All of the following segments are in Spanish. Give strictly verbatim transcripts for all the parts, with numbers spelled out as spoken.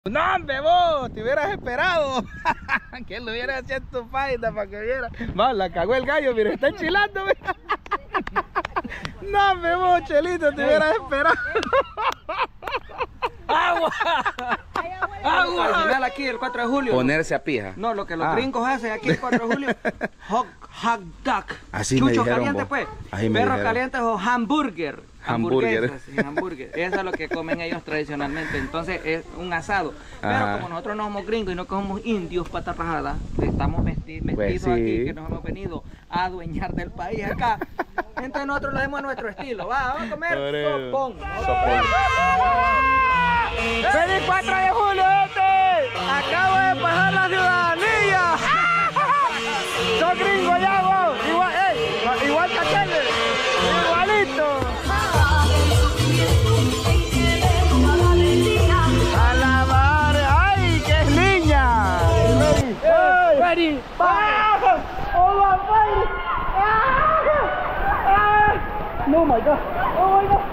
No, hombre, vos, te hubieras esperado. Que lo hubieras hecho en tu página para que viera. Va, la cagó el gallo, mira, está enchilando. Mira. No, hombre, vos, Chelito, te hubieras esperado. ¡Agua! ¡Agua! Al final aquí el cuatro de julio. Ponerse a pija. No, lo que los ah. gringos hacen aquí el cuatro de julio. Hot, hot dog. Así Chucho me dijeron, caliente, vos. pues. Así me Perro dijeron. caliente o hamburger. Hamburger. Hamburguesas, sí, hamburger. Eso es lo que comen ellos tradicionalmente. Entonces es un asado. Pero Ajá. como nosotros no somos gringos y no somos indios pata rajada, estamos mesti mestidos Pues sí. aquí, que nos hemos venido a adueñar del país acá. Entonces nosotros lo hacemos a nuestro estilo. Va, vamos a comer sopón. Sopón. ¡Feliz cuatro de julio, este! ¡Acabo de pasar la ciudadanía! ¡Soy gringo ya, vos! Igual, ey, igual que aquel, igualito. ¡A la madre! ¡Ay, qué es niña! ¡Ready! ¡Ready! ¡Ah! ¡Oh, my God! ¡Ah! ¡No, my God! ¡Oh, my God!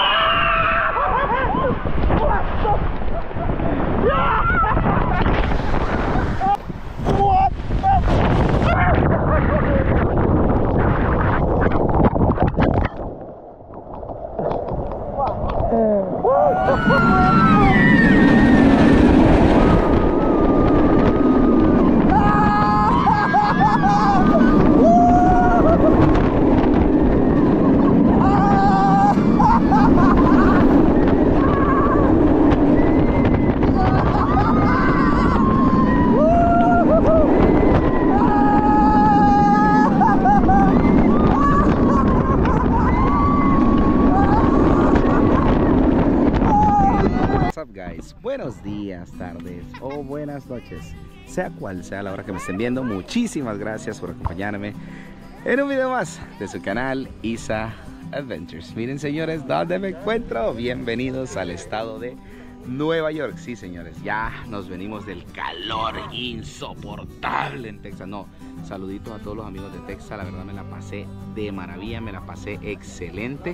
Guys, buenos días, tardes o buenas noches, sea cual sea la hora que me estén viendo. Muchísimas gracias por acompañarme en un video más de su canal Isa Adventures. Miren, señores, ¿dónde me encuentro? Bienvenidos al estado de Nueva York. Sí, señores, ya nos venimos del calor insoportable en Texas. No, saluditos a todos los amigos de Texas. La verdad me la pasé de maravilla, me la pasé excelente.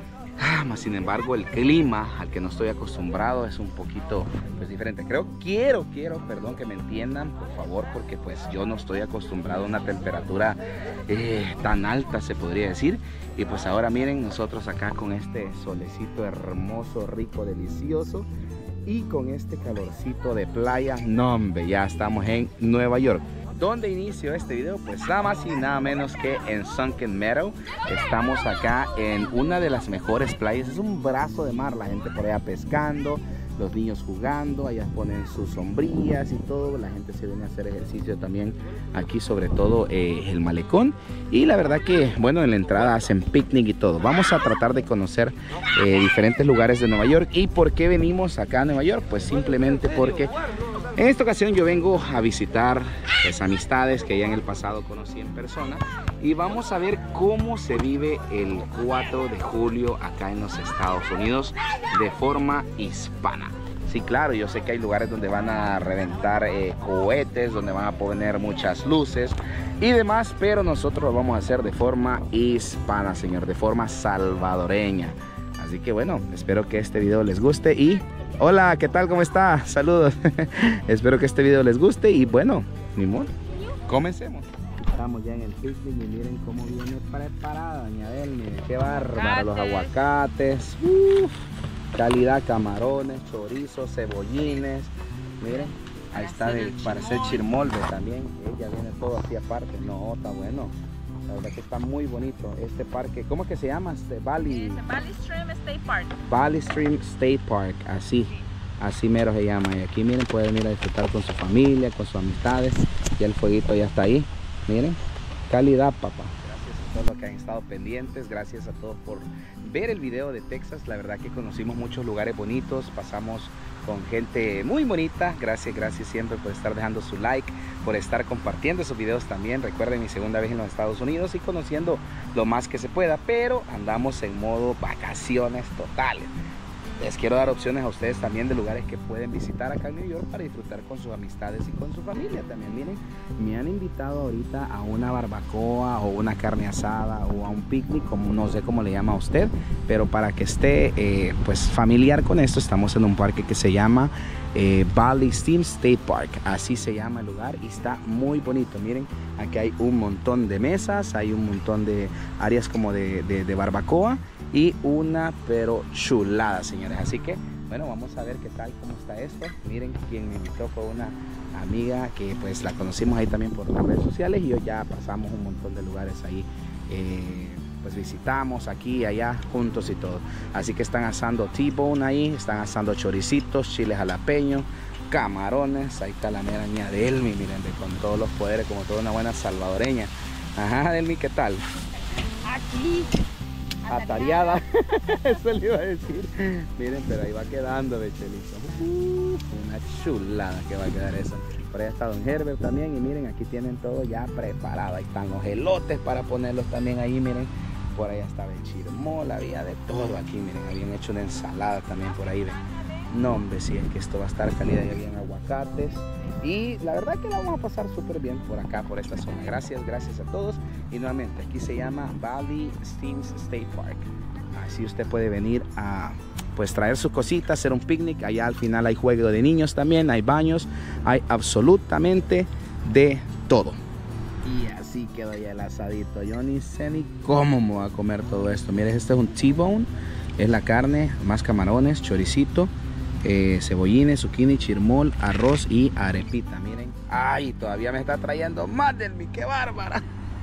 Ah, más sin embargo el clima al que no estoy acostumbrado es un poquito pues diferente. Creo, quiero, quiero, perdón, que me entiendan, por favor, porque pues yo no estoy acostumbrado a una temperatura eh, tan alta, se podría decir. Y pues ahora miren, nosotros acá con este solecito hermoso, rico, delicioso, y con este calorcito de playa. No, hombre, ya estamos en Nueva York. ¿Dónde inicio este video? Pues nada más y nada menos que en Sunken Meadow. Estamos acá en una de las mejores playas. Es un brazo de mar, la gente por allá pescando, los niños jugando, allá ponen sus sombrillas y todo. La gente se viene a hacer ejercicio también aquí, sobre todo eh, el malecón. Y la verdad que, bueno, en la entrada hacen picnic y todo. Vamos a tratar de conocer eh, diferentes lugares de Nueva York. ¿Y por qué venimos acá a Nueva York? Pues simplemente porque en esta ocasión yo vengo a visitar pues, amistades que ya en el pasado conocí en persona, y vamos a ver cómo se vive el cuatro de julio acá en los Estados Unidos de forma hispana. Sí, claro, yo sé que hay lugares donde van a reventar eh, cohetes, donde van a poner muchas luces y demás, pero nosotros lo vamos a hacer de forma hispana, señor, de forma salvadoreña. Así que bueno, espero que este video les guste y... Hola, ¿qué tal? ¿Cómo está? Saludos. Espero que este video les guste y bueno, ni modo, comencemos. Estamos ya en el picnic y miren cómo viene preparada doña Abel. Miren qué bárbaro, los aguacates, uf, calidad, camarones, chorizos, cebollines. Miren, ahí está el, para hacer chirmolde también. Ella viene todo así aparte. No, está bueno. La verdad que está muy bonito este parque. ¿Cómo es que se llama? Este Valley... Valley Stream State Park. Valley Stream State Park, así, así mero se llama. Y aquí miren, pueden ir a disfrutar con su familia, con sus amistades. Ya el fueguito ya está ahí. Miren, calidad, papá. Gracias a todos los que han estado pendientes. Gracias a todos por ver el video de Texas. La verdad que conocimos muchos lugares bonitos. Pasamos con gente muy bonita. Gracias, gracias siempre por estar dejando su like, por estar compartiendo esos videos también. Recuerden, mi segunda vez en los Estados Unidos y conociendo lo más que se pueda, pero andamos en modo vacaciones totales. les quiero dar opciones a ustedes también de lugares que pueden visitar acá en New York para disfrutar con sus amistades y con su familia también. Miren, me han invitado ahorita a una barbacoa o una carne asada o a un picnic, como no sé cómo le llama a usted, pero para que esté eh, pues familiar con esto, estamos en un parque que se llama eh, Valley Steam State Park, así se llama el lugar y está muy bonito. Miren, aquí hay un montón de mesas, hay un montón de áreas como de, de, de barbacoa y una pero chulada, señores. Así que bueno, vamos a ver qué tal, cómo está esto. Miren, quien me invitó fue una amiga que pues la conocimos ahí también por las redes sociales y yo ya pasamos un montón de lugares ahí, eh, pues visitamos aquí y allá juntos y todo. Así que están asando T-bone ahí, están asando choricitos, chiles jalapeños, camarones. Ahí está la mera niña de Elmi, miren, de, con todos los poderes, como toda una buena salvadoreña. Ajá, Elmi, ¿qué tal? Aquí Atareada. Eso le iba a decir. Miren, pero ahí va quedando, bechelito. Uh, una chulada que va a quedar eso. Por ahí está don Herbert también. Y miren, aquí tienen todo ya preparado. Ahí están los elotes para ponerlos también ahí, miren. Por ahí estaba el chirmol, había de todo aquí, miren. Habían hecho una ensalada también por ahí. Ven. No, hombre, sí, es que esto va a estar calidad. Y habían aguacates. Y la verdad que la vamos a pasar súper bien por acá, por esta zona. Gracias, gracias a todos. Y nuevamente, aquí se llama Valley Steam State Park. Así usted puede venir a pues traer sus cositas, hacer un picnic. Allá al final hay juego de niños también, hay baños, hay absolutamente de todo. Y así quedó ya el asadito. Yo ni sé ni cómo me voy a comer todo esto. Miren, este es un T-bone, es la carne, más camarones, choricito, Eh, cebollines, zucchini, chirmol, arroz y arepita. Miren, ay, todavía me está trayendo más del mi, qué bárbara.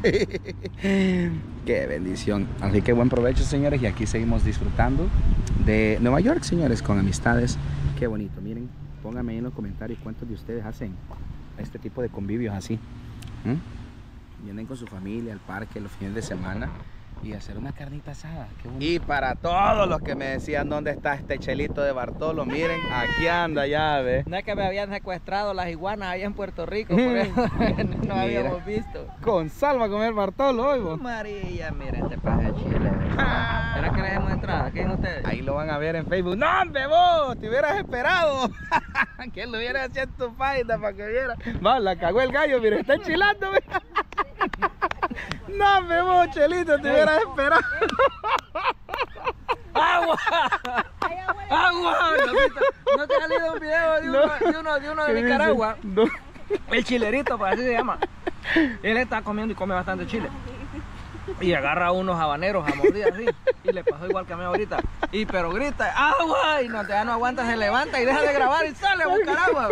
Qué bendición. Así que buen provecho, señores, y aquí seguimos disfrutando de Nueva York, señores, con amistades. Qué bonito. Miren, pónganme ahí en los comentarios cuántos de ustedes hacen este tipo de convivios así. ¿Mm? Vienen con su familia al parque los fines de semana y hacer una carnita asada. Qué bonito. Y para todos los que me decían dónde está este chelito de Bartolo, miren, aquí anda ya, ve. No es que me habían secuestrado las iguanas allá en Puerto Rico, por eso no habíamos visto. Con sal va a comer Bartolo hoy, vos. María, miren este paje de chile. ¿Será que le dejemos entrar? ¿Quién ustedes? Ahí lo van a ver en Facebook. ¡No, hombre, vos! ¡Te hubieras esperado! Que lo hubieras hecho en tu página para que viera. Va, la cagó el gallo, mire, está enchilando. No, me vos, Chelito, te hubieras esperado. ¡Agua! ¡Agua! ¿No te ha salido un video de uno de, uno, de, uno de Nicaragua? No. El chilerito, pues así se llama. Él está comiendo y come bastante chile. Y agarra unos habaneros a mordir así. Y le pasó igual que a mí ahorita. Y pero grita, ¡agua! Y no, ya no aguanta, se levanta y deja de grabar y sale a buscar agua.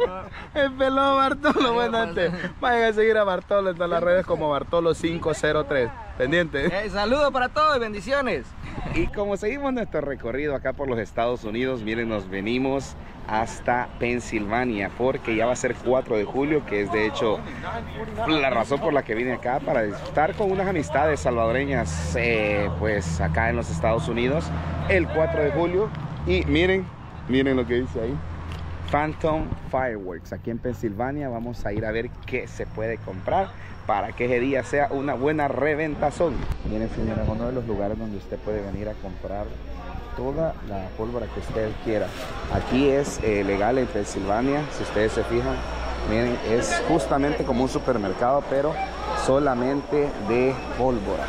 El pelón Bartolo, bueno, antes. Vayan a seguir a Bartolo en todas las redes como Bartolo cinco cero tres. Pendiente. Eh, saludos para todos y bendiciones. Y como seguimos nuestro recorrido acá por los Estados Unidos, miren, nos venimos hasta Pensilvania porque ya va a ser cuatro de julio, que es de hecho la razón por la que vine acá, para disfrutar con unas amistades salvadoreñas eh, pues acá en los Estados Unidos el cuatro de julio. Y miren, miren lo que dice ahí, Phantom Fireworks, aquí en Pensilvania. Vamos a ir a ver qué se puede comprar para que ese día sea una buena reventazón. Miren, señora, uno de los lugares donde usted puede venir a comprar toda la pólvora que usted quiera. Aquí es eh, legal en Pensilvania, si ustedes se fijan. Miren, es justamente como un supermercado, pero solamente de pólvora.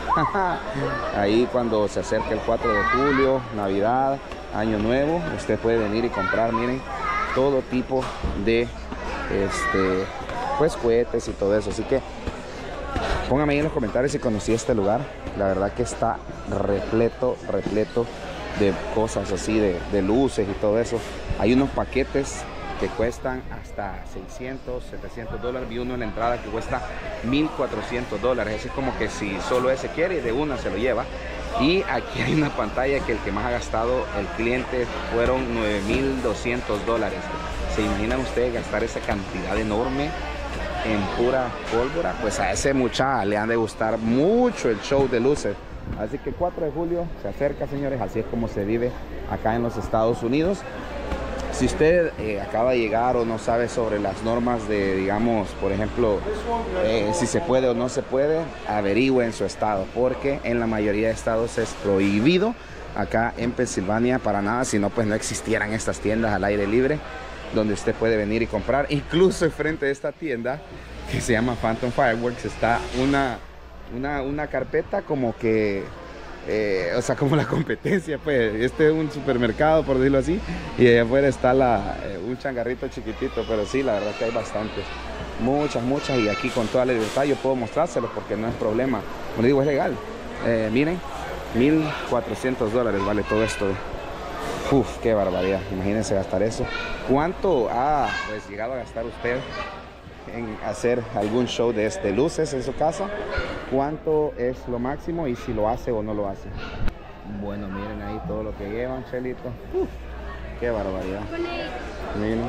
Ahí cuando se acerca el cuatro de julio, Navidad, Año Nuevo, usted puede venir y comprar, miren, todo tipo de este, pues cohetes y todo eso. Así que pónganme ahí en los comentarios si conocí este lugar. La verdad que está repleto, repleto de cosas así, de, de luces y todo eso. Hay unos paquetes que cuestan hasta seiscientos, setecientos dólares. Vi uno en la entrada que cuesta mil cuatrocientos dólares. Así como que si solo ese quiere, de una se lo lleva. Y aquí hay una pantalla que el que más ha gastado el cliente fueron nueve mil doscientos dólares. ¿Se imaginan ustedes gastar esa cantidad enorme en pura pólvora? Pues a ese muchacho le han de gustar mucho el show de luces. Así que cuatro de julio se acerca, señores. Así es como se vive acá en los Estados Unidos. Si usted eh, acaba de llegar o no sabe sobre las normas de, digamos, por ejemplo, eh, si se puede o no se puede, averigüe en su estado, porque en la mayoría de estados es prohibido acá en Pensilvania para nada, si no pues no existieran estas tiendas al aire libre donde usted puede venir y comprar. Incluso enfrente de esta tienda que se llama Phantom Fireworks está una, una, una carpeta como que eh, o sea, como la competencia, pues este es un supermercado por decirlo así, y allá afuera está la, eh, un changarrito chiquitito, pero sí, la verdad que hay bastantes, muchas, muchas, y aquí con toda la libertad yo puedo mostrárselos porque no es problema, como digo, es legal. Eh, miren, mil cuatrocientos dólares vale todo esto. Uf, qué barbaridad, imagínense gastar eso. ¿Cuánto ha pues llegado a gastar usted en hacer algún show de este luces en su casa? ¿Cuánto es lo máximo y si lo hace o no lo hace? Bueno, miren ahí todo lo que llevan, Chelito. Uf, qué barbaridad. Miren,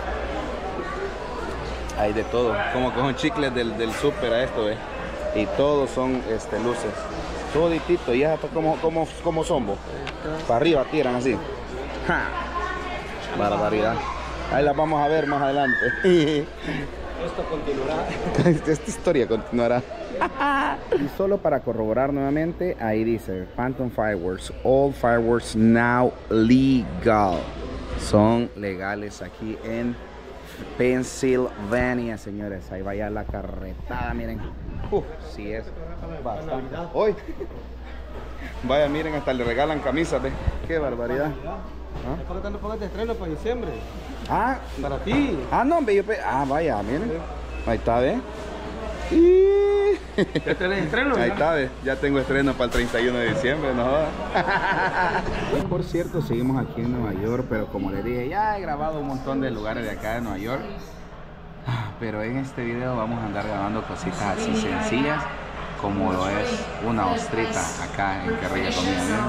hay de todo, como que son chicles del, del súper a esto, ¿eh? Y todos son este, luces, toditito, y ya está como, como, como sombo, para arriba tiran así. ¡Ja! Barbaridad. Ahí las vamos a ver más adelante. Esto continuará. Esta historia continuará. Y solo para corroborar nuevamente, ahí dice Phantom Fireworks, all fireworks now legal. Son legales aquí en Pensilvania, señores. Ahí vaya la carretada, miren. Uf, sí es bastante. Hoy, vaya, miren, hasta le regalan camisas, ¿ves? Qué barbaridad. ¿Ah? ¿Por qué tanto pones de estreno para diciembre? Ah, para ti. Ah, no, yo pe... Ah, vaya, miren. Ahí está, ¿ves? Y... ¿Ya tenés estreno? Ahí está, ¿ves? Ya tengo estreno para el treinta y uno de diciembre, no jodas. Por cierto, seguimos aquí en Nueva York, pero como les dije, ya he grabado un montón de lugares de acá de Nueva York. Pero en este video vamos a andar grabando cositas así sencillas, como lo es una ostrita acá en Qué Rica Comida, miren.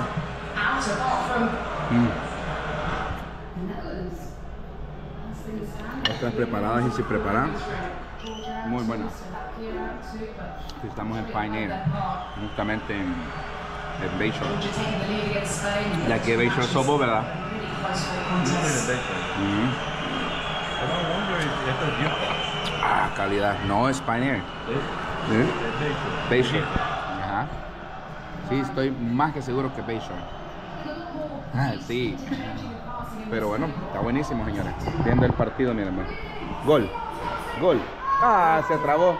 Mm. Están preparadas y sin preparar. Muy buenas. Estamos en Pioneer, justamente en, en Bayshore. Y aquí en Bayshore somos, ¿verdad? Mm. Ah, calidad. No, es Pioneer. ¿Sí? Bayshore. Ajá. Sí, estoy más que seguro que Bayshore. Ah, sí. Pero bueno, está buenísimo, señores. Viendo el partido, miren. Gol. Gol. Ah, se trabó.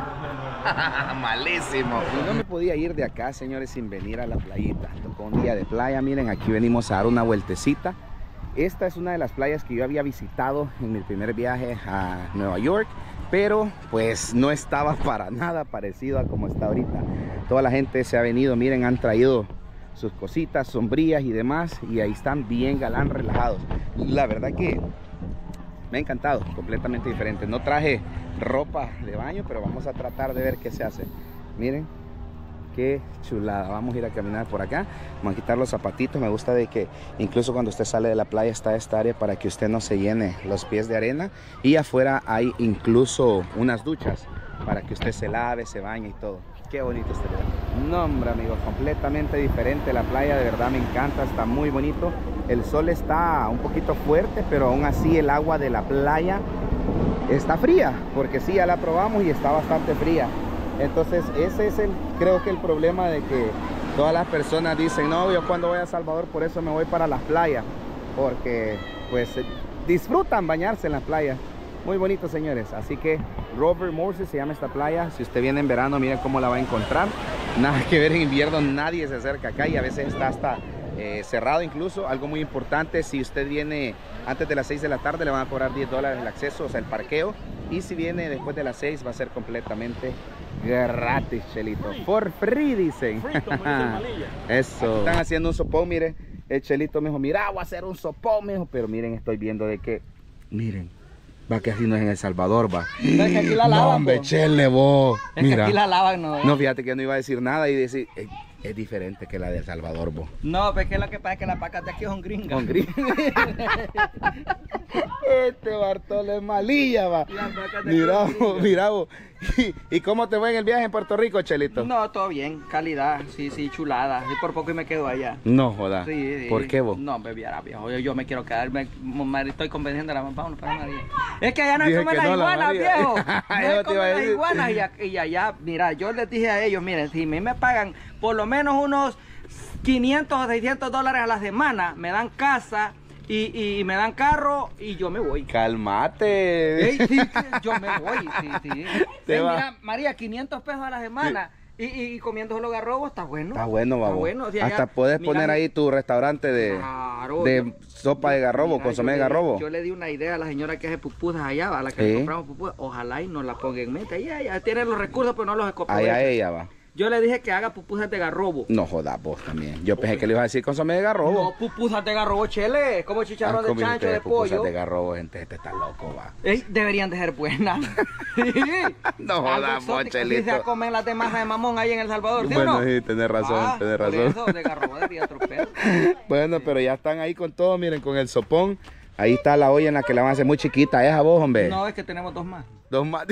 Ah, malísimo. Y no me podía ir de acá, señores, sin venir a la playita. Tocó un día de playa. Miren, aquí venimos a dar una vueltecita. Esta es una de las playas que yo había visitado en mi primer viaje a Nueva York, pero pues no estaba para nada parecido a como está ahorita. Toda la gente se ha venido, miren, han traído sus cositas, sombrillas y demás, y ahí están bien galán, relajados. La verdad que me ha encantado, completamente diferente. No traje ropa de baño, pero vamos a tratar de ver qué se hace. Miren, qué chulada. Vamos a ir a caminar por acá. Vamos a quitar los zapatitos. Me gusta de que incluso cuando usted sale de la playa está esta área para que usted no se llene los pies de arena. Y afuera hay incluso unas duchas para que usted se lave, se bañe y todo. Qué bonito este lugar. No, hombre, amigos, completamente diferente la playa. De verdad me encanta, está muy bonito. El sol está un poquito fuerte, pero aún así el agua de la playa está fría, porque sí, ya la probamos y está bastante fría. Entonces ese es el, creo que el problema de que todas las personas dicen, no, yo cuando voy a Salvador por eso me voy para las playas, porque pues disfrutan bañarse en las playas. Muy bonito, señores. Así que Robert Morse se llama esta playa. Si usted viene en verano, miren cómo la va a encontrar. Nada que ver en invierno, nadie se acerca acá y a veces está hasta eh, cerrado incluso. Algo muy importante, si usted viene antes de las seis de la tarde le van a cobrar diez dólares el acceso, o sea el parqueo. Y si viene después de las seis va a ser completamente gratis, Chelito. For free, dicen. Eso. Están haciendo un sopón, mire. El Chelito me dijo, mira, voy a hacer un sopón, me dijo. Pero miren, estoy viendo de que, miren, va que así no es en El Salvador, va. No, es que aquí la lavan, no, hombre, Chele, vos. Es mira. que aquí la lavan, no. No, fíjate que yo no iba a decir nada y decir, es, es diferente que la de El Salvador, vos. No, pero es que lo que pasa es que las pacas de aquí son gringas. Son gringas. Este Bartolo es malilla, va. Mira vos, mira vos. ¿Y, ¿Y cómo te fue en el viaje en Puerto Rico, Chelito? No, todo bien, calidad, sí, sí, chulada. Y por poco y me quedo allá. No, joda. Sí, sí. ¿Por qué vos? No, bebiera, viejo. Yo, yo me quiero quedar, me, me estoy convenciendo a la mamá, vámonos para María. Es que allá no Dije comen que las no, la iguanas, María. viejo. Yo No te iba a comen las decir. iguanas y, a- y allá, mira, yo les dije a ellos, miren, si a mí me pagan por lo menos unos quinientos o seiscientos dólares a la semana, me dan casa y, y me dan carro y yo me voy. Cálmate. Ey, sí, yo me voy, sí, sí. Te Ey, va. mira, María, quinientos pesos a la semana. Sí. Y, y, y comiendo solo garrobo está bueno. Está bueno, babo. Está bueno. O sea, hasta ya, puedes mira, poner ahí tu restaurante de, claro, de yo, sopa de garrobo, mira, consomé de yo le- garrobo. Yo le di una idea a la señora que hace pupusas allá, a la que Sí. le compramos pupusas. Ojalá y nos la ponga en mente. Ella, ella tiene los recursos, pero no los escopa. Allá ella va. Yo le dije que haga pupusas de garrobo. No jodas vos también. Yo pensé que le ibas a decir consomé de garrobo. No, pupusas de garrobo, chele. Como chicharrón Ah, de comiste chancho, de pupusas pollo. de garrobo, gente, este está loco, va. Ey, deberían de ser buenas. Sí. No Algo jodas, exótico, Mochelito. Si se comen las de masa de mamón ahí en El Salvador, ¿sí o Bueno, no? sí, tenés razón, Ah, tenés por razón. eso, de garrobo debería tropear. Bueno, pero ya están ahí con todo, miren, con el sopón. Ahí está la olla en la que la van a hacer muy chiquita, esa vos, hombre. No, es que tenemos dos más. Dos más.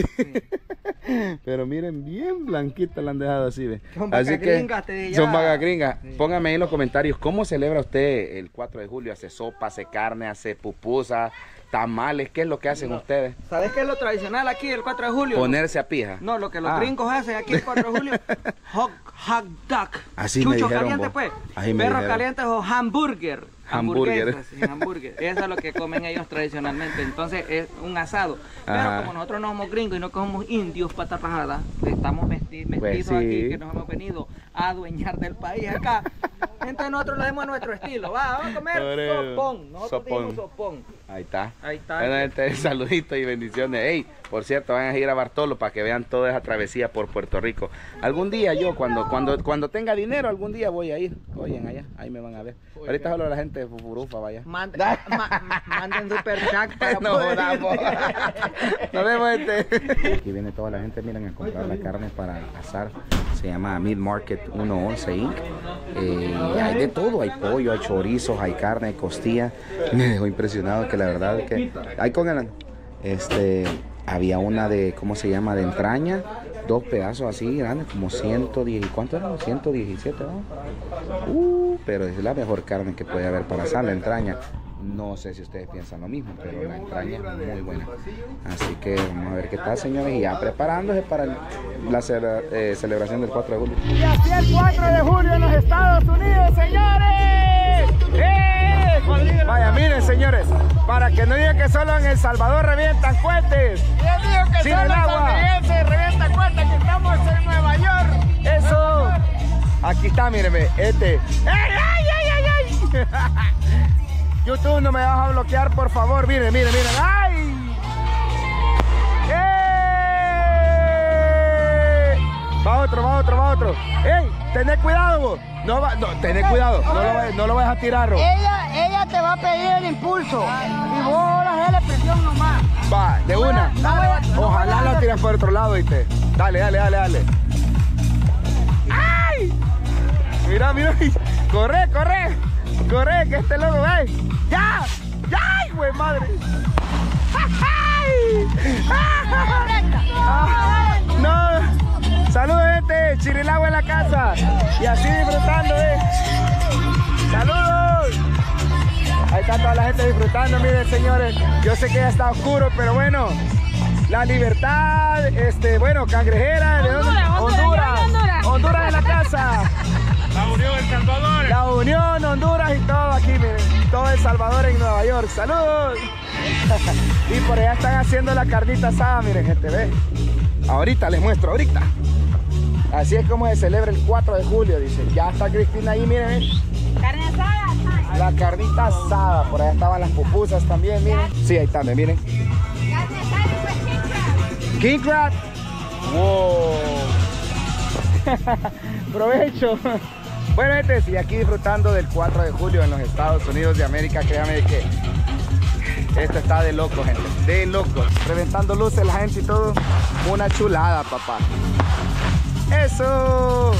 Pero miren, bien blanquita la han dejado así, ve. Son vacas Así que gringas, te dije ya. son vacas gringas. Sí. Póngame ahí en los comentarios, ¿cómo celebra usted el cuatro de julio? ¿Hace sopa, hace carne, hace pupusa, tamales? ¿Qué es lo que hacen No. ustedes? ¿Sabes qué es lo tradicional aquí el cuatro de julio? Ponerse a pija. No, lo que los Ah. gringos hacen aquí el cuatro de julio, hot, hot dog. Así me Chucho dijeron, caliente, vos. pues. Así me Perros dijeron. calientes o hamburger. Hamburger. Hamburguesas, sí, hamburger. Eso es lo que comen ellos tradicionalmente. Entonces es un asado. Pero Ajá. como nosotros no somos gringos y no somos indios pata rajada, estamos mesti- mestizos Pues sí. aquí que nos hemos venido a adueñar del país acá. Entonces nosotros lo hacemos a nuestro estilo. Va, vamos a comer Pobre- sopón. Nosotros sopón. dijimos sopón. Ahí está. Ahí está. Bueno, gente, saluditos y bendiciones. Ey, por cierto, van a ir a Bartolo para que vean toda esa travesía por Puerto Rico. Algún día yo, cuando cuando cuando tenga dinero, algún día voy a ir. Oyen allá, ahí me van a ver. Ahorita solo la gente de Fufurufa vaya. Mande- ma- ma- manden super chat para No poder jodamos. ir. Nos vemos, gente. Aquí viene toda la gente, miren, a comprar la carne para asar. Se llama Meat Market ciento once incorporated. Eh, y hay de todo, hay pollo, hay chorizos, hay carne, hay costilla. Me dejó impresionado que la verdad que hay con el, este había una de, ¿cómo se llama? De entraña, dos pedazos así grandes, como ciento diez, ¿cuánto era? ciento diecisiete, ¿no? Uh, pero es la mejor carne que puede haber para asar, la entraña. No sé si ustedes piensan lo mismo, pero la entraña es muy buena. Así que vamos a ver qué tal, señores, y ya preparándose para el- la ce- eh, celebración del cuatro de julio. Y así el cuatro de julio en los Estados Unidos, señores. ¡Eh! Vaya, miren, señores, para que no digan que solo en El Salvador revientan cohetes. Y les digo que Sin solo el agua. estadounidenses revienta cuenta que estamos en Nueva York. Eso. Aquí está, mírenme, este. ¡Ey, ay, ay, ay, ay! YouTube, no me vas a bloquear, por favor. Miren, miren, miren. ¡Ay! ¡Eh! Va otro, va otro, va otro. ¡Ey! Tened cuidado, vos. No, va, no, tened cuidado. No lo, vayas- no lo vayas a tirar, Ro. Ella, ella te va a pedir el impulso y vos ahora dale presión nomás. Va, de una. No voy a- no Ojalá voy a- lo tiras por otro lado, ¿viste? Dale, dale, dale, dale. ¡Ay! Mira, mira. Corre, corre. Corre, que este loco, ve. ¡Ya! ¡Ya! ¡Ay, güey, madre! ¡Ay! Ah, ¡No! ¡Saludos, gente! Chirilagua en la casa. Y así disfrutando, ¿eh? ¡Saludos! Ahí está toda la gente disfrutando, miren, señores. Yo sé que ya está oscuro, pero bueno. La libertad, este, bueno, cangrejera. ¿De dónde? Honduras, Honduras, Honduras. Honduras. Honduras en la casa. La Unión El Salvador. La Unión, Honduras y todo aquí, miren. Todo El Salvador en Nueva York. ¡Saludos! Y por allá están haciendo la carnita asada, miren, gente, ve. Ahorita les muestro, ahorita. Así es como se celebra el cuatro de julio, dice. Ya está Cristina ahí, miren. eh. Carne asada. La carnita asada. Por allá estaban las pupusas también, miren. Sí, ahí están, miren. Carne asada y pues chicha. King Crab. Wow. Provecho. Bueno, gente, sí, aquí disfrutando del cuatro de julio en los Estados Unidos de América. Créame que esto está de loco, gente. De loco. Reventando luces la gente y todo. Una chulada, papá. ¡Eso!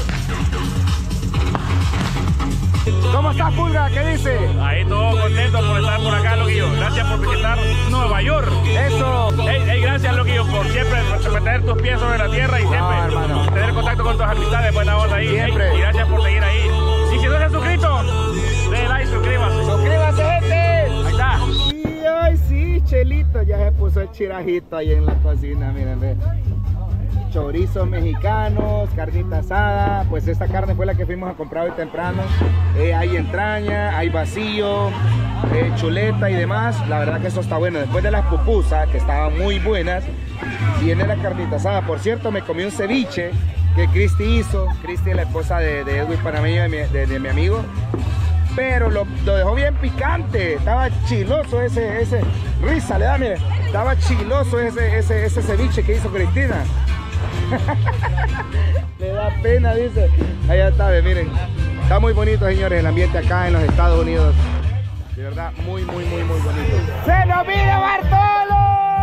¿Cómo estás, Pulga? ¿Qué dice? Ahí todos contentos por estar por acá, Loquillo. Gracias por visitar Nueva York. ¡Eso! Hey, hey, gracias, Loquillo, por siempre tener tus pies sobre la tierra y siempre hermano. tener contacto con tus amistades. Buena onda ahí. Siempre. Hey, y gracias por seguir ahí. Y si no se han suscrito, denle like, suscríbase. ¡Suscríbase, gente! Ahí está. Y ay, sí, Chelito ya se puso el chirajito ahí en la cocina, miren, ve. chorizos mexicanos, carnita asada. Pues esta carne fue la que fuimos a comprar hoy temprano. Eh, hay entraña, hay vacío, eh, chuleta y demás. La verdad que eso está bueno. Después de las pupusas, que estaban muy buenas, viene la carnita asada. Por cierto, me comí un ceviche que Cristi hizo. Cristi es la esposa de, de Edwin Panameño, de mi, de, de mi amigo. Pero lo, lo dejó bien picante. Estaba chiloso ese, ese. Risa, le da, mire. Estaba chiloso ese, ese, ese ceviche que hizo Cristina. Le da pena, dice. Allá está, ve, miren. Está muy bonito, señores, el ambiente acá en los Estados Unidos. De verdad, muy, muy, muy, muy bonito. ¡Se nos pide Bartolo!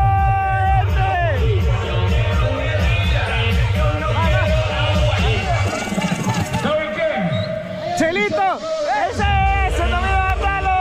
¡Chelito! ¡Ese es! ¡Se nos pide Bartolo!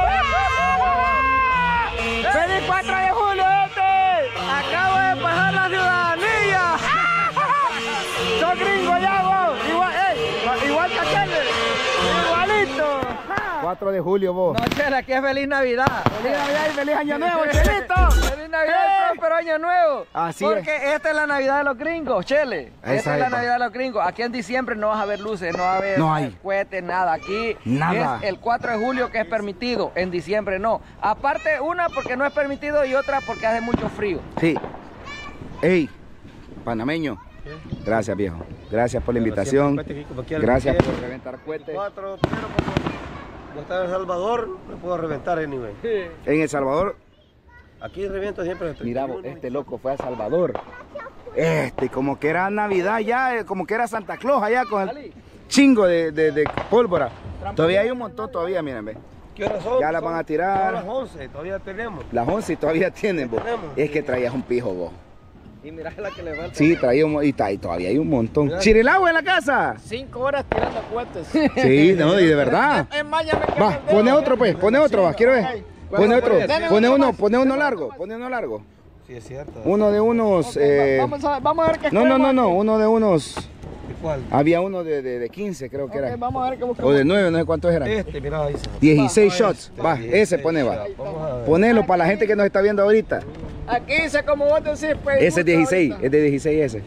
¡Feliz cuatro de julio, este! ¡Acabo de pasar la ciudadanía! ¡Son gringos ya, vos! Igual, ey, igual que aquel, igualito. cuatro de julio, vos. No, Chela, aquí es feliz Navidad. Feliz Navidad y feliz Año Nuevo, Chelito. Feliz Navidad y próspero Año Nuevo. Así Porque es. esta es la Navidad de los gringos, Chele. Esa Esta es la es, pa. Navidad de los gringos. Aquí en diciembre no vas a ver luces, no va a haber No hay. cohetes, nada. Aquí Nada. es el cuatro de julio que es permitido, en diciembre no. Aparte, una porque no es permitido y otra porque hace mucho frío. Sí. Ey, panameño. Gracias, viejo. Gracias por la invitación. Gracias por reventar cohetes. Cuatro, pero como está en El Salvador, no puedo reventar anyway. En El Salvador, Aquí reviento siempre. mira, vos, este loco fue a Salvador. Este, como que era Navidad ya, eh, como que era Santa Claus allá con el chingo de, de, de pólvora. Todavía hay un montón, todavía, miren, ve. ¿Qué horas son? Ya las van a tirar. Son las once, todavía tenemos. Las once todavía tienen, vos. Tenemos. Es que traías un pijo, vos. Y mira la que le falta. Sí, traía un, y, ta- y todavía hay un montón. ¿Chirilagua en la casa? Cinco horas tirando cohetes. Sí, no, y de verdad. Es más, ya me quedé Va, el dedo. pone otro pues, pone otro, va, quiero ver. Pone otro, Deme pone uno uno, más. pone uno largo, pone uno largo. Sí, es cierto. Uno de unos, eh, Vamos a, vamos a ver qué no, no, no, escogemos no, aquí. uno de unos, ¿Y cuál? había uno de, de, de quince creo que Ok, era. vamos a ver qué buscamos. O de nueve, no sé cuántos eran. Este, mira, ahí se. dieciséis shots, va, ese pone, va. Vamos a ver. Ponelo para la gente que nos está viendo ahorita. Aquí dice como vos decís, pues. Ese es justo dieciséis, ahorita. es de dieciséis ese.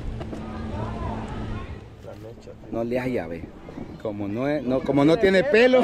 La mecha. No le das llave. Como no, es, no, como no tiene pelo.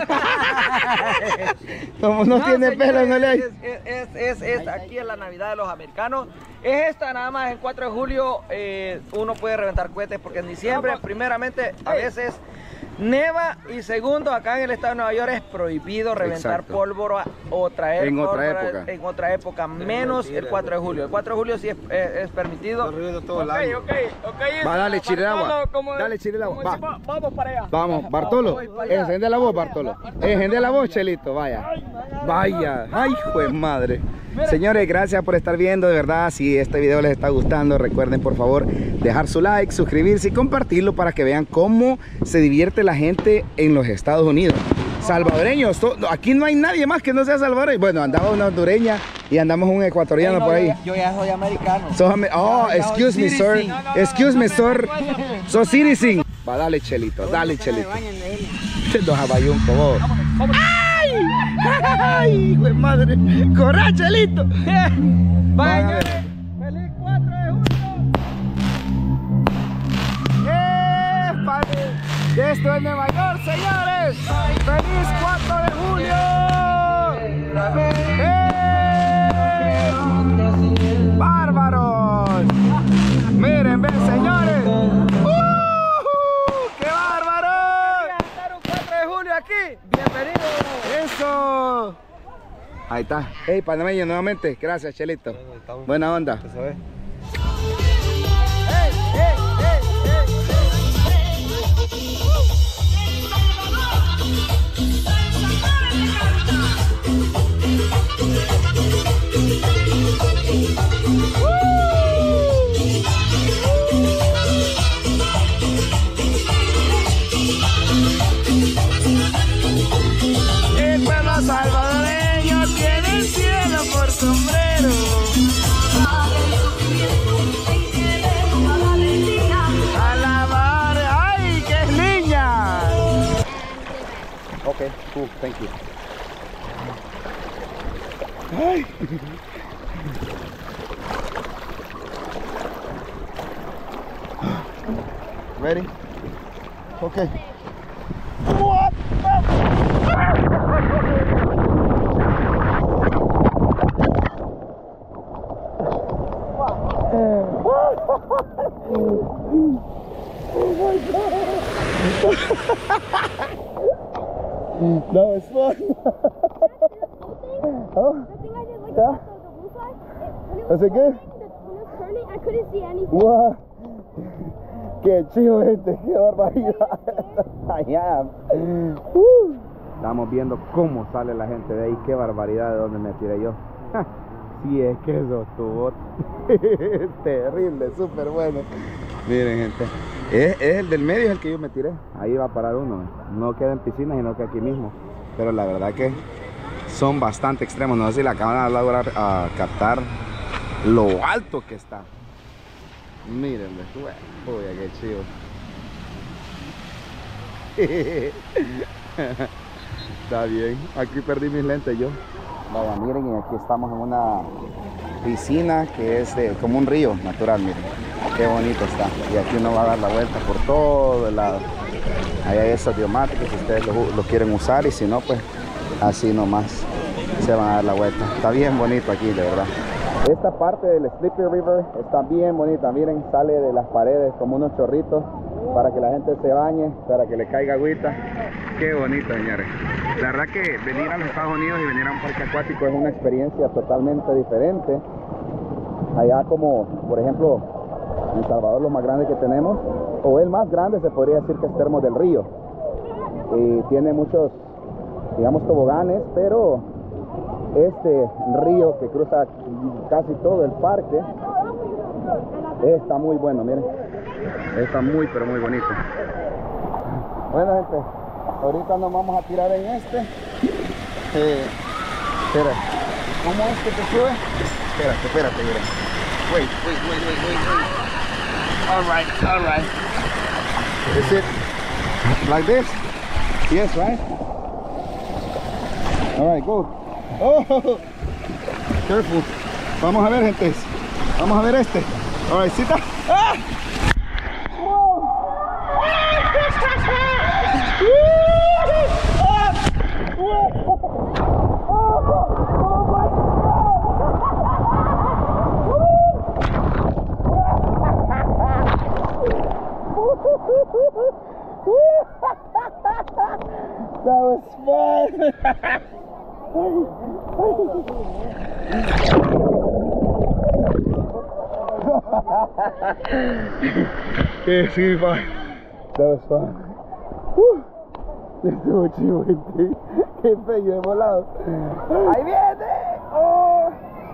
Como no, tiene señores, pelo, no le hay. es, es, es, es, es- aquí es la Navidad de los americanos. Es esta nada más, el cuatro de julio eh, uno puede reventar cohetes porque en diciembre, primeramente, a veces neva y segundo, acá en el estado de Nueva York es prohibido reventar Exacto. pólvora o traer En otra pólvora época. en otra época, menos mentira, el cuatro de julio. El cuatro de julio sí es, es- es permitido. Lo reviento todo el Ok, año. ok, ok. Va, dale, Chirilagua. Bartolo, como- Dale, Chirilagua, como va. decimos, vamos para allá. Vamos, Bartolo, Voy para allá. encende la voz, Bartolo. Encende la voz, Chelito, vaya. Vaya, ay, jue madre. Señores, gracias por estar viendo, de verdad. Si este video les está gustando, recuerden por favor dejar su like, suscribirse y compartirlo para que vean cómo se divierte la gente en los Estados Unidos. Salvadoreños, to- aquí no hay nadie más que no sea salvadoreño. Bueno, andaba una hondureña y andamos un ecuatoriano Ey, no, por ahí. Yo ya, yo ya soy americano. Sos ame- oh, excuse me, sir. Excuse me, sir. Sos citizen. Va, dale, Chelito, dale, Chelito. Dos abayunco, vos. ¡Ay! ¡Ay, hijo de madre! ¡Corra, Chelito! Vaya, feliz cuatro de julio. ¡Eh! Esto es Nueva York, señores. ¡Feliz cuatro de julio! ¡Eh! ¡Bárbaros! Miren, ven, señores. ¡Uh! ¡Qué bárbaro! Estar un cuatro de julio aquí. Bienvenido. ¡Eso! Ahí está. Hey, panameño, nuevamente. Gracias, Chelito. Buena onda. ¿Se ve? Ey, ey, ey, ey. El pueblo salvadoreño tiene el cielo por sombrero. Alabar, ay, qué niña. Okay, cool, thank you. Ay. Ready? Okay. What the? That was fun. Oh, The thing I did like yeah. the, the blue flag, it, when it Was was it good? turning, the, when it was turning, I couldn't see anything. Wow. Qué chido, gente, qué barbaridad. Allá. Uh. Estamos viendo cómo sale la gente de ahí, qué barbaridad de donde me tiré yo. Sí, es que eso estuvo terrible, súper bueno. Miren, gente, es, es el del medio, es el que yo me tiré. Ahí va a parar uno. No queda en piscina, sino que aquí mismo. Pero la verdad que son bastante extremos. No sé si la cámara va a lograr uh, captar lo alto que está. Mírenme, uy, qué chido. Está bien, aquí perdí mis lentes yo. Vaya, miren, y aquí estamos en una piscina que es de, como un río natural, miren. Qué bonito está. Y aquí uno va a dar la vuelta por todo el lado. Ahí hay esos biomáticos si ustedes lo, lo quieren usar, y si no, pues así nomás se van a dar la vuelta. Está bien bonito aquí, de verdad. Esta parte del Sleepy River está bien bonita. Miren, sale de las paredes como unos chorritos para que la gente se bañe, para que le caiga agüita. Qué bonito, señores. La verdad que venir a los Estados Unidos y venir a un parque acuático es una experiencia totalmente diferente. Allá, como por ejemplo en El Salvador, lo más grande que tenemos, o el más grande, se podría decir que es Termos del Río, y tiene muchos, digamos, toboganes, pero este río que cruza casi todo el parque está muy bueno. Miren, está muy pero muy bonito. Bueno, gente, ahorita nos vamos a tirar en este. Eh, espera, ¿cómo es que te sube? Espérate, espérate, mira. Wait, wait, wait, wait, wait, wait. All right, all right. Is it like this? Yes, right? All right, go. Oh, careful. Vamos a ver, gente. Vamos a ver este. All right, cita. ¡Ah! That was fun. Yeah, sí, fun. That was fun. Woo. Estuvo chido, gente. Qué bello de volado. ¡Ahí viene! ¡Oh!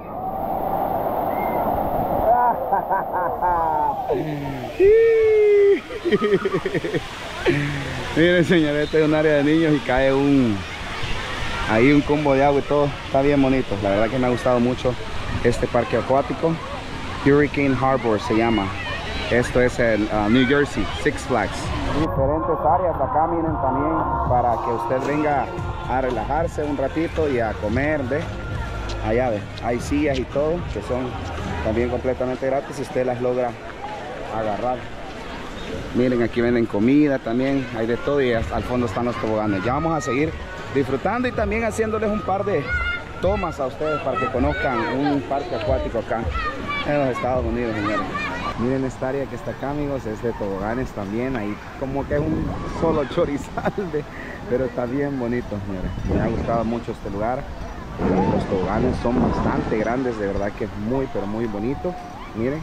Miren, señores, este es un área de niños y cae un ahí un combo de agua y todo. Está bien bonito. La verdad que me ha gustado mucho este parque acuático. Hurricane Harbor se llama. Esto es en uh, New Jersey, Six Flags. Diferentes áreas acá, miren, también para que usted venga a relajarse un ratito y a comer. ¿Ve? Allá ve, hay sillas y todo que son también completamente gratis si usted las logra agarrar. Miren, aquí venden comida también, hay de todo, y al fondo están los toboganes. Ya vamos a seguir disfrutando y también haciéndoles un par de tomas a ustedes para que conozcan un parque acuático acá en los Estados Unidos, señores. Miren esta área que está acá, amigos, es de toboganes también. Ahí como que es un solo chorizal, de, pero está bien bonito, señores. Me ha gustado mucho este lugar. Los toboganes son bastante grandes, de verdad que es muy pero muy bonito. Miren.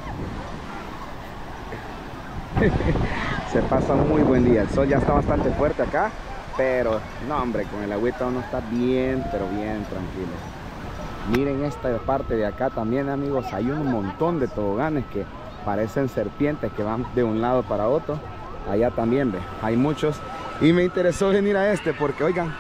Se pasa un muy buen día. El sol ya está bastante fuerte acá, pero no, hombre, con el agüita uno está bien pero bien tranquilo. Miren esta parte de acá también, amigos. Hay un montón de toboganes que parecen serpientes que van de un lado para otro. Allá también, ve, hay muchos. Y me interesó venir a este porque, oigan,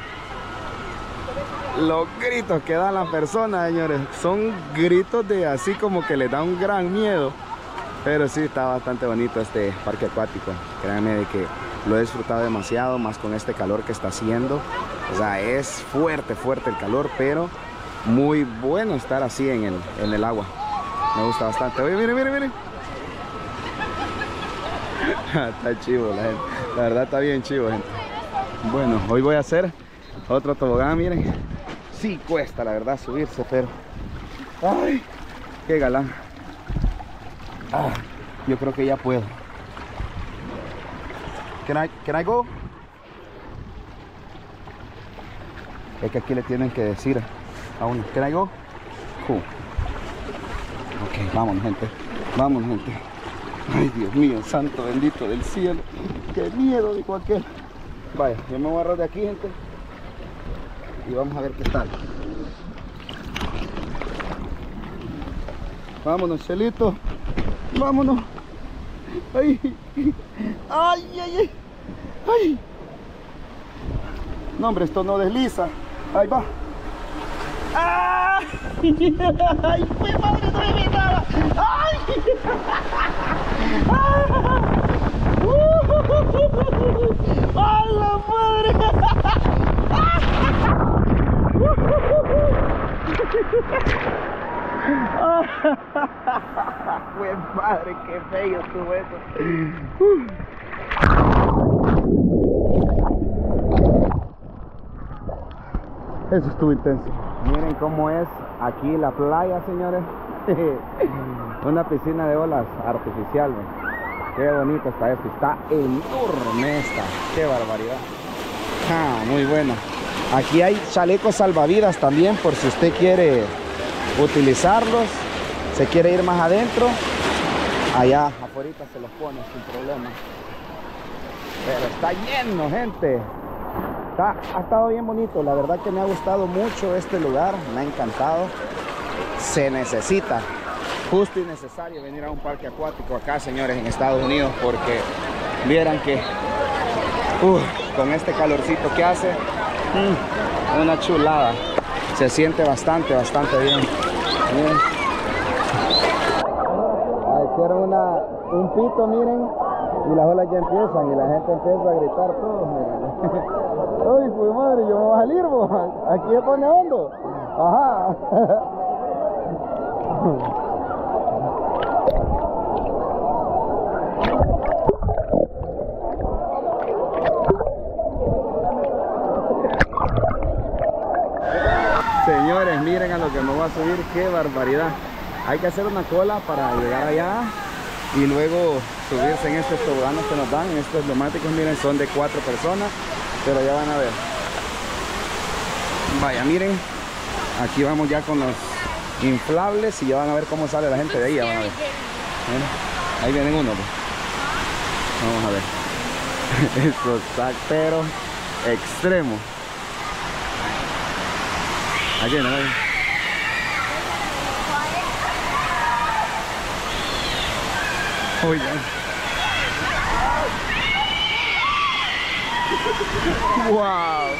los gritos que dan las personas, señores, son gritos de así como que les da un gran miedo. Pero sí, está bastante bonito este parque acuático. Créanme de que lo he disfrutado demasiado, más con este calor que está haciendo. O sea, es fuerte, fuerte el calor, pero muy bueno estar así en el, en el agua. Me gusta bastante. Oye, miren, miren, miren. Está chivo la gente. La verdad está bien chivo, gente. Bueno, hoy voy a hacer otro tobogán, miren. Sí cuesta, la verdad, subirse, pero... ¡ay! ¡Qué galán! Ah, yo creo que ya puedo. Can I, can I go? Es que aquí le tienen que decir a uno. Can I go? Cool. Ok, vámonos, gente. Vámonos, gente. Ay, Dios mío, santo bendito del cielo. Qué miedo, dijo aquel. Vaya, yo me voy a agarrar de aquí, gente. Y vamos a ver qué tal. Vámonos, Chelito. Vámonos. Ay, ay, ay, ay. Ay. No, hombre, esto no desliza. Ahí va. ¡Ah! ¡Ay, mi madre, no me invitaba! ¡Ay! ¡Ay, la madre! ¡Pues madre, qué feo estuvo eso! Eso estuvo intenso. Miren cómo es aquí la playa, señores. Una piscina de olas artificial, ¿ven? Qué bonito está esto. Está enorme esta. Qué barbaridad. Ah, muy buena. Aquí hay chalecos salvavidas también por si usted quiere utilizarlos. Se quiere ir más adentro. Allá afuera se los pone sin problema. Pero está lleno, gente. Está, ha estado bien bonito, la verdad que me ha gustado mucho este lugar, me ha encantado. Se necesita, justo y necesario, venir a un parque acuático acá, señores, en Estados Unidos, porque vieran que uh, con este calorcito que hace, mm, una chulada. Se siente bastante, bastante bien. Miren. Ahí hicieron una, un pito, miren, y las olas ya empiezan y la gente empieza a gritar todos, miren. Uy, pues madre, yo me voy a salir, bo. Aquí se pone hondo. Ajá. Señores, miren a lo que me voy a subir, qué barbaridad. Hay que hacer una cola para llegar allá y luego subirse en estos toboganes que nos dan. Estos neumáticos, miren, son de cuatro personas. Pero ya van a ver. Vaya, miren. Aquí vamos ya con los inflables y ya van a ver cómo sale la gente de ahí. Ya van a ver. Miren, ahí vienen uno. Pues. Vamos a ver. Esto está pero extremo. Ahí vienen, ahí. Oigan. Wow.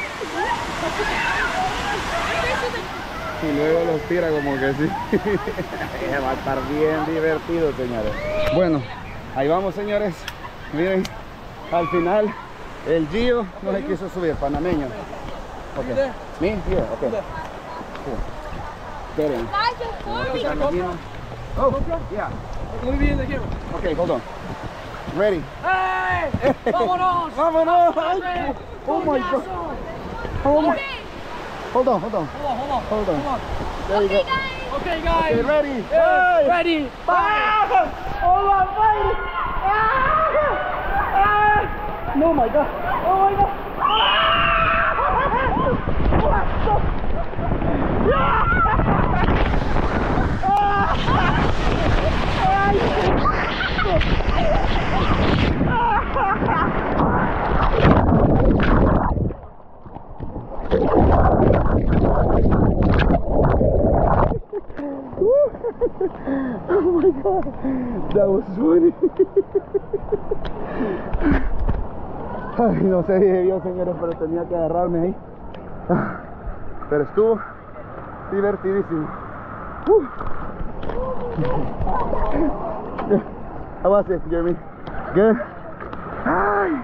Y luego los tira como que sí. Va a estar bien divertido, señores. Bueno, ahí vamos, señores. Miren, al final el Gio no se quiso subir, panameño. Ok. Me? Yeah, ok. Cool. Miren. Oh, yeah. Muy bien de aquí. Ok, hold on. Ready? ¡Hey! ¡Vámonos! ¡Vámonos! Ay, oh my God! Oh my... Hold on, hold on. Hold on, hold on. Hold on. There you go. Okay, guys. Okay, ready? Hey, ready. Bye. Ah! Oh my God! Ah! Ah! No, my God! Oh my God! Oh my God, that was funny. Ay, no sé si debió, señores, pero tenía que agarrarme ahí. Pero estuvo divertidísimo. Uh. How was it, Jeremy? Good? Ay.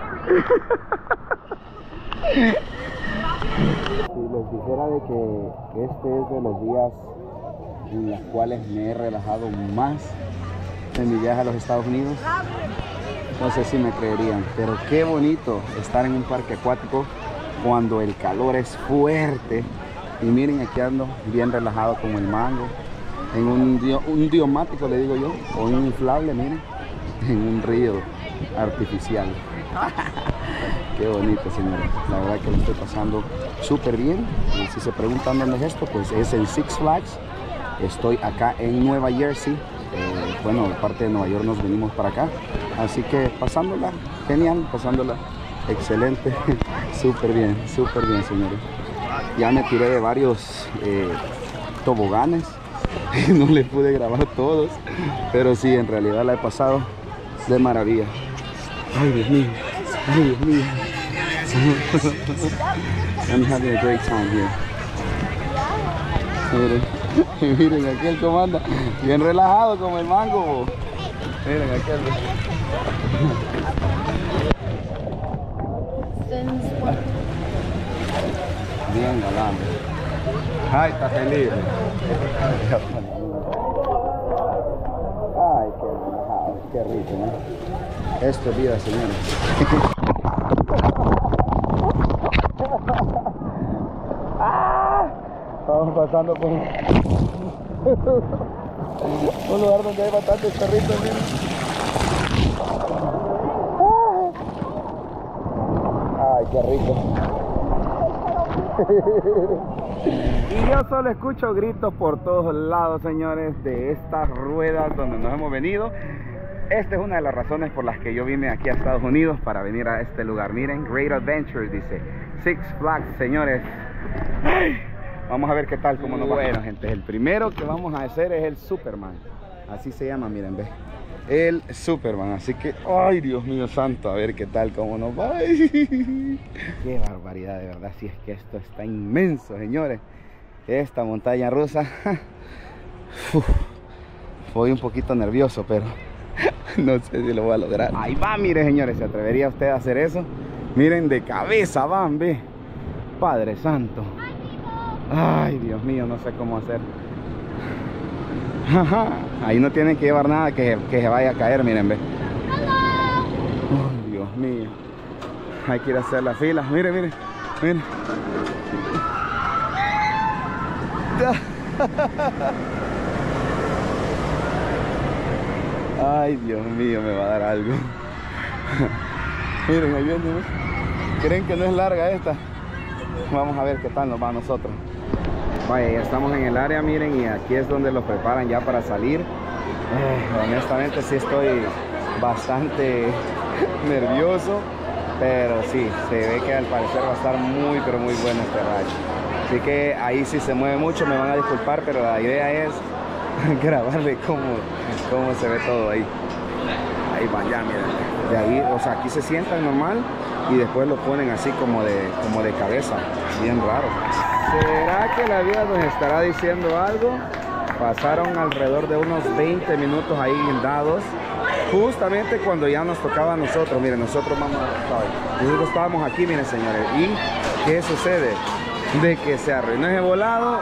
Si les dijera de que este es de los días en los cuales me he relajado más en mi viaje a los Estados Unidos, no sé si me creerían, pero qué bonito estar en un parque acuático cuando el calor es fuerte. Y miren, aquí ando bien relajado con el mango, en un, dio, un diomático le digo yo, o un inflable, miren, en un río artificial. Qué bonito, señores, la verdad que lo estoy pasando súper bien. Y si se preguntan dónde es esto, pues es el Six Flags. Estoy acá en Nueva Jersey. Eh, bueno, de parte de Nueva York nos venimos para acá, así que pasándola genial, pasándola excelente. Súper bien, súper bien, señores. Ya me tiré de varios eh, toboganes. No les pude grabar todos, pero sí, en realidad la he pasado de maravilla. Ay, Dios mío, ay, Dios mío. I'm having a great time here. Miren, miren aquel cómo anda, bien relajado como el mango. Miren aquel. Bien galán. Ay, está feliz. Ay, qué relajado, qué rico, ¿no? Esto es vida, señores. Estamos pasando por un lugar donde hay bastantes perritos, miren. Ay, qué rico. Y yo solo escucho gritos por todos lados, señores, de estas ruedas donde nos hemos venido. Esta es una de las razones por las que yo vine aquí a Estados Unidos, para venir a este lugar. Miren, Great Adventures, dice Six Flags, señores. Ay, vamos a ver qué tal, cómo nos va. Bueno, gente, el primero que vamos a hacer es el Superman. Así se llama, miren, ve. El Superman, así que, ay, Dios mío santo, a ver qué tal, cómo nos va. Ay, qué barbaridad, de verdad, si es que esto está inmenso, señores. Esta montaña rusa. Uf, voy un poquito nervioso, pero no sé si lo voy a lograr. Ahí va, mire, señores, ¿se atrevería usted a hacer eso? Miren, de cabeza van, ve. Padre santo. Ay, Dios mío, no sé cómo hacer. Ahí no tienen que llevar nada que, que se vaya a caer, miren, ve. Oh, Dios mío. Hay que ir a hacer la fila. Miren, miren, miren. Ay, Dios mío, me va a dar algo. Miren, ahí viene. ¿Creen que no es larga esta? Vamos a ver qué tal nos va a nosotros. Vaya, ya estamos en el área, miren, y aquí es donde los preparan ya para salir. Eh, honestamente sí estoy bastante nervioso, pero sí, se ve que al parecer va a estar muy, pero muy bueno este ride. Así que ahí si se mueve mucho me van a disculpar, pero la idea es grabarle cómo, cómo se ve todo ahí. Ahí van ya, miren. De ahí, o sea, aquí se sientan normal y después lo ponen así como de, como de cabeza. Bien raro. ¿Será que la vida nos estará diciendo algo? Pasaron alrededor de unos veinte minutos ahí guindados, justamente cuando ya nos tocaba a nosotros. Miren, nosotros vamos a... Nosotros estábamos aquí, miren, señores. ¿Y qué sucede? De que se arruinó ese volado.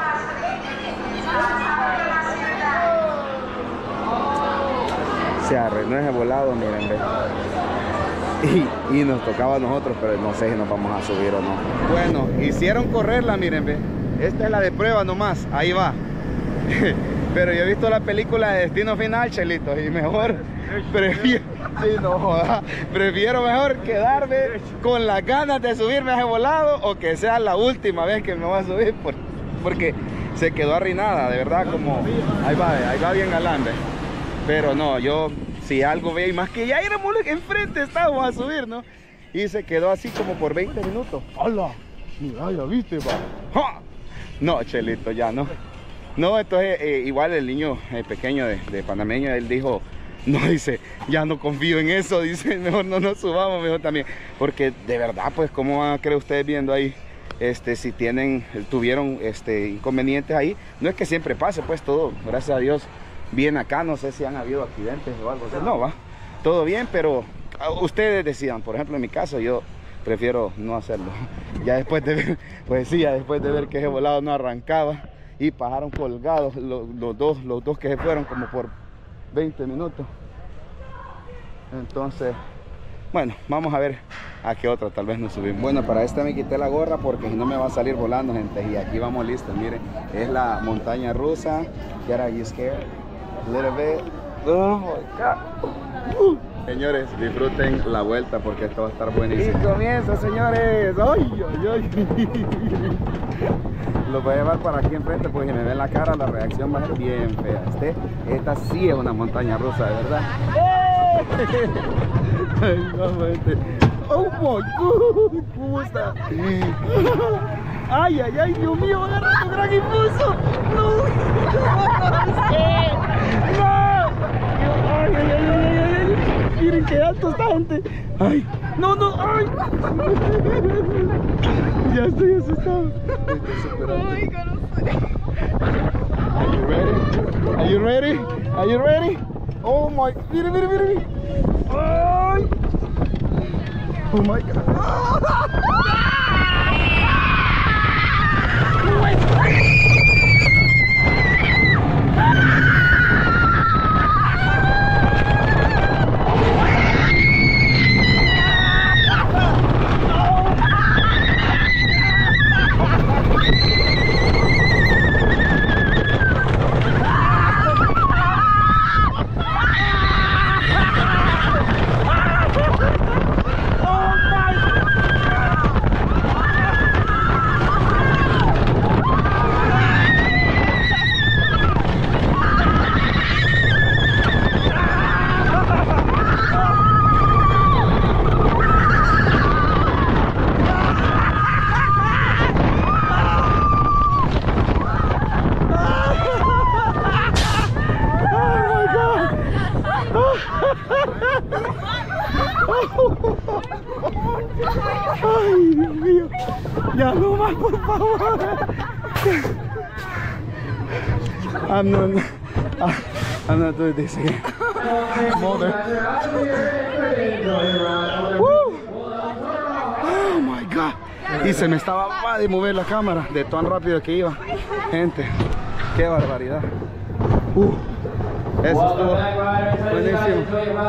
Se arruinó ese volado, miren, ve. Y, y nos tocaba a nosotros, pero no sé si nos vamos a subir o no. Bueno, hicieron correrla, miren, ve. Esta es la de prueba nomás, ahí va. Pero yo he visto la película de Destino Final, chelitos, y mejor prefiero, sí, no joda, prefiero mejor quedarme con las ganas de subirme a ese volado, o que sea la última vez que me voy a subir, por, porque se quedó arruinada, de verdad, como ahí va, ahí va bien galán, ve. Pero no, yo si algo veo, y más que ya éramos enfrente, estábamos a subir, ¿no? Y se quedó así como por veinte minutos. ¡Hola! Mira, ya viste, va. ¡Ja! No, chelito, ya no. No, entonces eh, igual el niño eh, pequeño de, de panameño, él dijo, no, dice, ya no confío en eso, dice, mejor no nos subamos, mejor también. Porque de verdad, pues, ¿cómo van a creer ustedes viendo ahí? Este, si tienen, tuvieron este, inconvenientes ahí? No es que siempre pase, pues todo, gracias a Dios, bien acá. No sé si han habido accidentes o algo así. No, va, todo bien, pero ustedes decidan. Por ejemplo, en mi caso, yo prefiero no hacerlo. Ya después de ver, pues sí, ya después de ver que ese volado no arrancaba y pasaron colgados los, los dos, los dos que se fueron como por veinte minutos. Entonces, Bueno, vamos a ver a qué otra tal vez nos subimos. Bueno, para esta me quité la gorra porque si no me va a salir volando, gente. Y aquí vamos listos, miren. Es la montaña rusa. Get are you scared? A little bit. Oh my God. Uh. Señores, disfruten la vuelta porque esto va a estar buenísimo. Y comienza, señores. ¡Ay, ay, ay! Lo voy a llevar para aquí enfrente porque si me ven la cara la reacción va a ser bien fea. Este, esta sí es una montaña rusa, de verdad. Ay, vamos, este. ¡Oh my God! ¿Cómo está? ¡Ay, ay, ay! ¡Dios mío! ¡Agarra tu gran impulso! ¡No! ¡No! ¡Ay, ay, ay, ay, ay! ¡Miren qué alto está, gente! ¡Ay! ¡No, no! ¡Ay! Ya estoy asustado. Estoy superando. ¡Ay, Are you ready? Are you ready? Are you ready? ¡Oh my! ¡Mire, mire, mire! mire. ¡Ay! ¡Oh my God! Ay, Dios mío, ya no más, por favor. I'm not, I'm not doing this again. Mother. Woo. Oh my God. Y se me estaba va de mover la cámara de tan rápido que iba. Gente, qué barbaridad. Uh, eso estuvo buenísimo.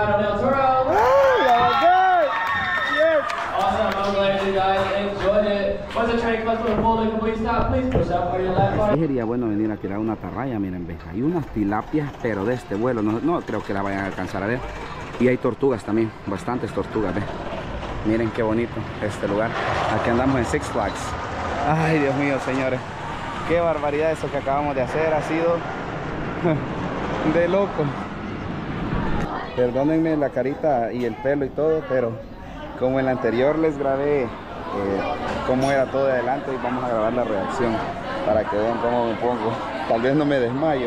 Sería bueno venir a tirar una atarraya, miren, ve, hay unas tilapias, pero de este vuelo, no, no creo que la vayan a alcanzar a ver. Y hay tortugas también, bastantes tortugas, ve. Miren qué bonito este lugar. Aquí andamos en Six Flags. Ay, Dios mío, señores, qué barbaridad eso que acabamos de hacer, ha sido de loco. Perdónenme la carita y el pelo y todo, pero como en la anterior les grabé eh, cómo era todo de adelante, y vamos a grabar la reacción para que vean cómo me pongo. Tal vez no me desmayo.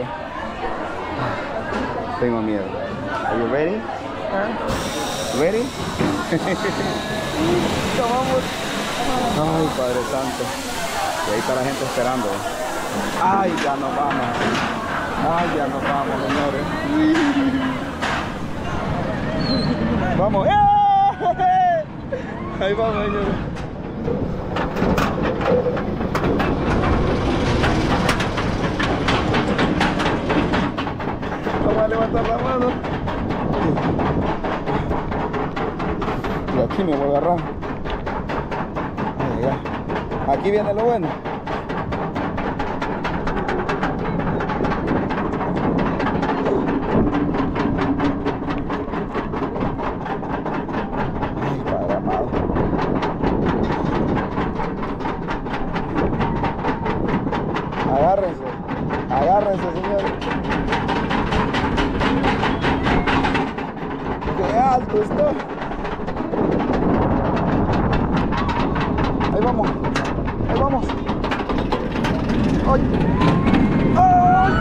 Tengo miedo. Are you ready? Huh? Ready? Vamos. Ay, Padre Santo. Y ahí está la gente esperando. Ay, ya nos vamos. Ay, ya nos vamos, señores. Vamos. ¡Eh! Ahí vamos, señores. Vamos a levantar la mano. Y aquí me voy a agarrar. Ya. Aquí viene lo bueno. Agárrense, agárrense, señores. ¡Qué alto está! Ahí vamos, ahí vamos. ¡Ay! ¡Ay!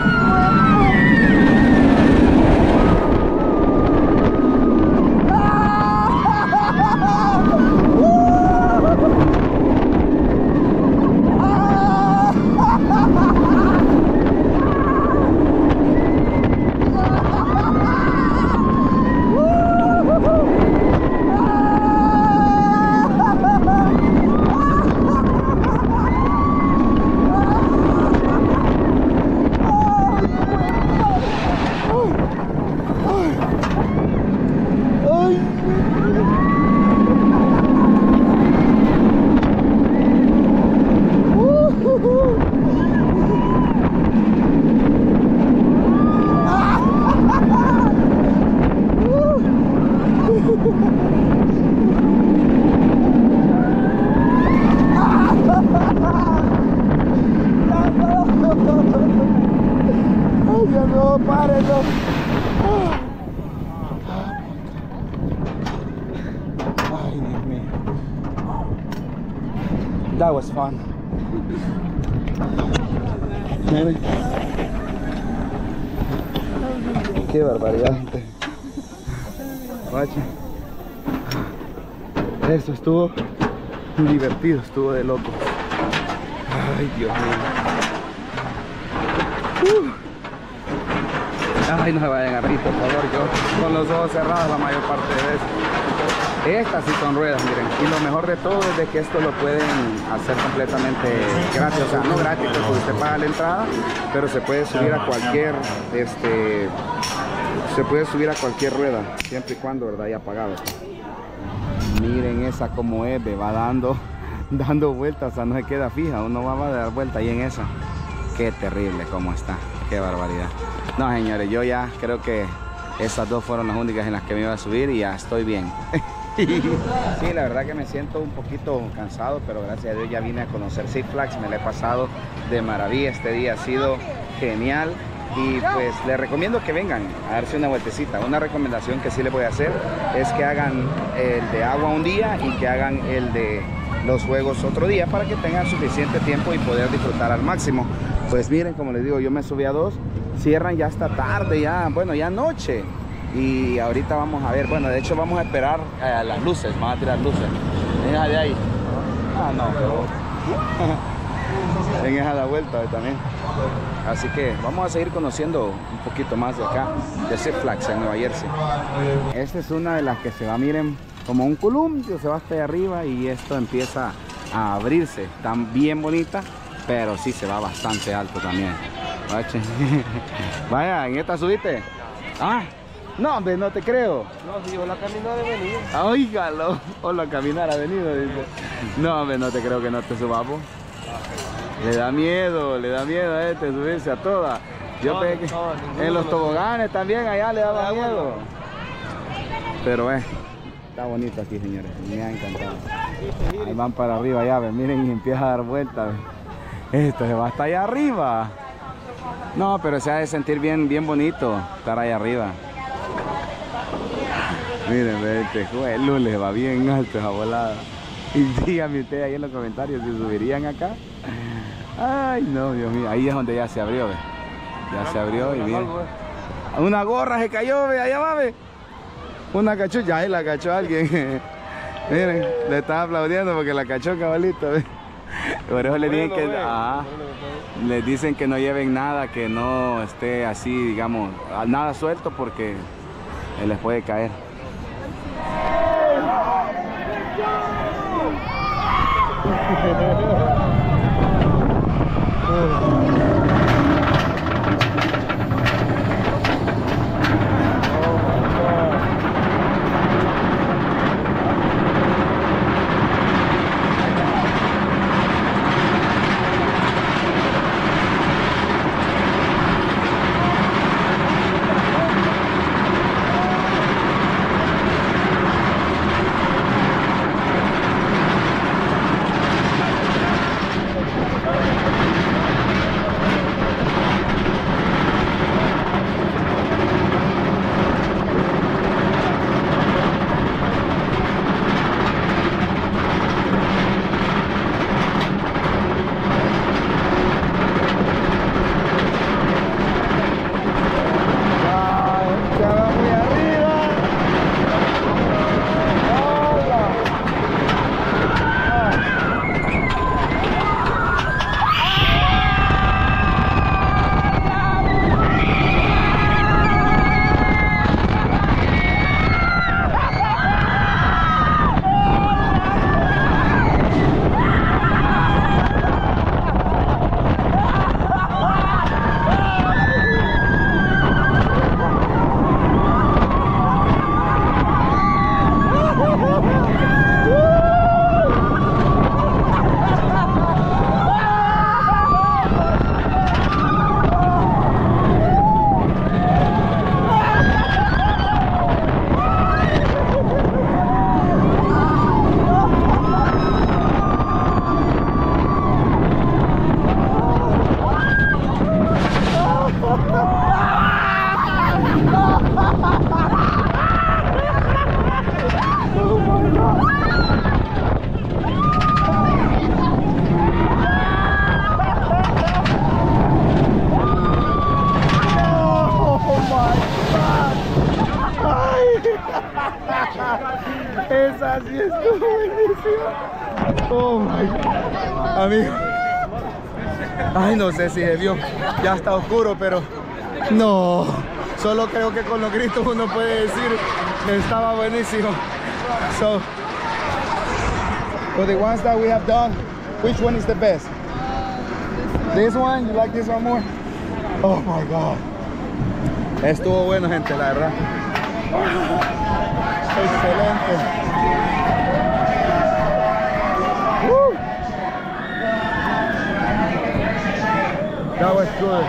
That was fun. Miren. Qué barbaridad, gente. Guache. Eso estuvo divertido, estuvo de loco. Ay, Dios mío. Uh. Ay, no se vayan a reír, por favor. Yo con los ojos cerrados la mayor parte de veces. Estas sí son ruedas, miren. Y lo mejor de todo es de que esto lo pueden hacer completamente gratis. O sea, no gratis porque usted paga la entrada, pero se puede subir a cualquier, este, se puede subir a cualquier rueda, siempre y cuando, ¿verdad?, haya pagado. Miren esa como es, va dando, dando vueltas, o sea, no se queda fija, uno va a dar vuelta ahí en esa. Qué terrible como está, qué barbaridad. No, señores, yo ya creo que esas dos fueron las únicas en las que me iba a subir y ya estoy bien. Sí, la verdad que me siento un poquito cansado, pero gracias a Dios ya vine a conocer Six Flags, me la he pasado de maravilla, este día ha sido genial. Y pues les recomiendo que vengan a darse una vueltecita. Una recomendación que sí les voy a hacer es que hagan el de agua un día y que hagan el de los juegos otro día para que tengan suficiente tiempo y poder disfrutar al máximo. Pues miren, como les digo, yo me subí a dos, cierran ya hasta tarde, ya, bueno, ya noche. Y ahorita vamos a ver, bueno, de hecho vamos a esperar a las luces, vamos a tirar luces. En esa de ahí. Ah, no, pero... en esa da vuelta también. Así que vamos a seguir conociendo un poquito más de acá, de Six Flags en Nueva Jersey. Esta es una de las que se va, miren, como un columpio, se va hasta allá arriba y esto empieza a abrirse. Está bien bonita, pero sí se va bastante alto también. Vaya, ¿en esta subiste? Ah, no, hombre, no te creo. No, si yo la caminar he venido. Oígalo, o la caminar ha venido, dice. No, hombre, no te creo que no te subamos. Le da miedo, le da miedo a este subirse a todas. Yo no, pensé que no, en los toboganes también allá le daba miedo. Pero eh, está bonito aquí, señores. Me ha encantado. Ahí van para arriba ya, ven, miren, y empieza a dar vueltas. Esto se va hasta allá arriba. No, pero se ha de sentir bien, bien bonito estar allá arriba. Miren, este juego le va bien alto esa volada. Y díganme ustedes ahí en los comentarios si subirían acá. Ay, no, Dios mío. Ahí es donde ya se abrió, ¿ve? Ya se abrió y miren. Una gorra se cayó, ¿ve? Allá va, ¿ve? Una cachucha, ahí la cachó alguien. Miren, le estaba aplaudiendo porque la cachó cabalito, ¿ve? Por eso le dicen que, ah, les dicen que no lleven nada, que no esté así, digamos, nada suelto porque les puede caer. Esa sí estuvo buenísima. Oh my God. Amigo. Ay, no sé si se vio. Ya está oscuro, pero no. Solo creo que con los gritos uno puede decir que estaba buenísimo. So, for the ones that we have done, which one is the best? This one? You like this one more? Oh my God. Estuvo bueno, gente, la verdad. Excelente. Woo. That was good.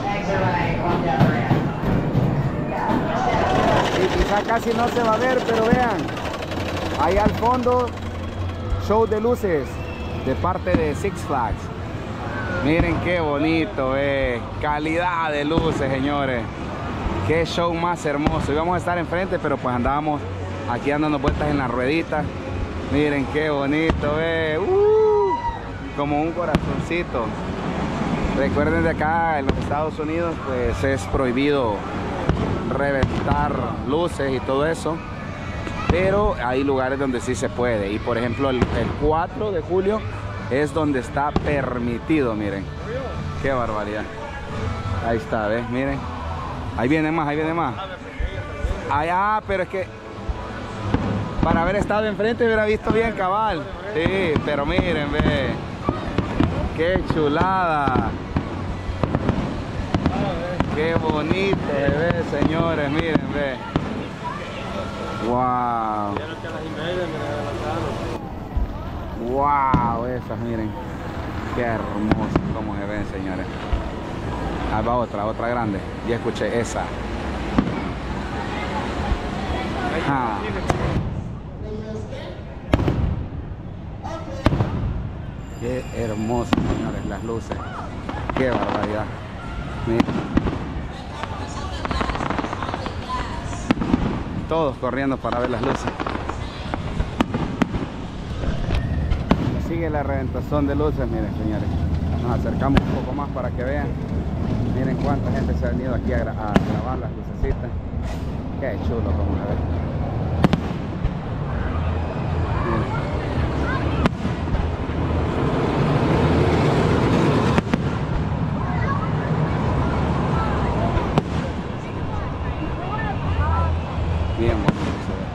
Y quizá casi no se va a ver, pero vean, ahí al fondo, show de luces de parte de Six Flags. Miren qué bonito, eh. Calidad de luces, señores. Qué show más hermoso. Íbamos a estar enfrente, pero pues andábamos aquí dando vueltas en la ruedita. Miren qué bonito, eh. Uh, como un corazoncito. Recuerden, de acá en los Estados Unidos pues es prohibido reventar luces y todo eso, pero hay lugares donde sí se puede. Y por ejemplo el, el cuatro de julio es donde está permitido. Miren qué barbaridad. Ahí está, ¿ves? Miren, ahí viene más, ahí viene más. Allá, pero es que para haber estado enfrente hubiera visto bien cabal. Sí, pero miren, ve, qué chulada. Qué bonito se ve, señores, miren, ve. Wow. Wow, esas, miren. Qué hermoso como se ven, señores. Ahí va otra, otra grande. Ya escuché esa. Ah. Qué hermoso, señores, las luces. Qué barbaridad. Miren. Todos corriendo para ver las luces. Sigue la reventación de luces, miren, señores. Nos acercamos un poco más para que vean. Miren cuánta gente se ha venido aquí a, gra a grabar las lucecitas. Qué chulo como se ve. Bien bonito se ve.